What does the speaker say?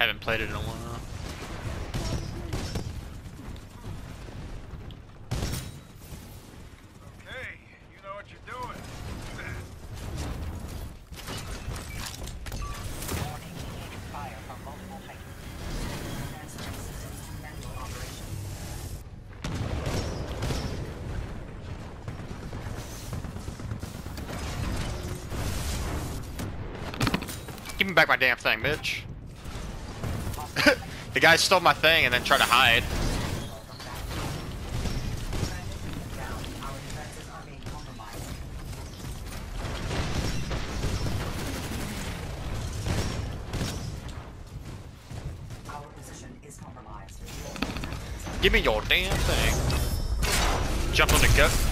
Haven't played it in a while. Okay, you know what you're doing. Fire from multiple heights. Transferring systems to manual operation. Give me back my damn thing, bitch. The guy stole my thing and then tried to hide. Our defenses are being compromised. Our position is compromised. Give me your damn thing. Jump on the gut.